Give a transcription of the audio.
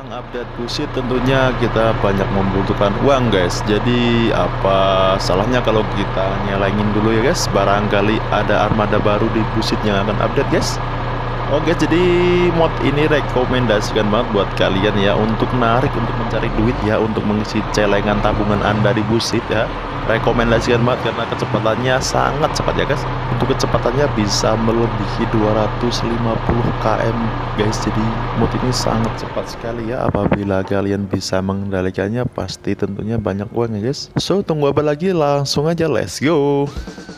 Menjelang update busit tentunya kita banyak membutuhkan uang guys. Jadi apa salahnya kalau kita nyalain dulu ya guys. Barangkali ada armada baru di busit yang akan update guys. Oke, jadi mod ini rekomendasikan banget buat kalian ya untuk narik, untuk mencari duit ya, untuk mengisi celengan tabungan Anda di busit ya. Rekomendasikan banget karena kecepatannya sangat cepat ya guys. Untuk kecepatannya bisa melebihi 250 km guys. Jadi mod ini sangat cepat sekali ya. Apabila kalian bisa mengendalikannya pasti tentunya banyak uang ya guys. So tunggu apa lagi, langsung aja let's go.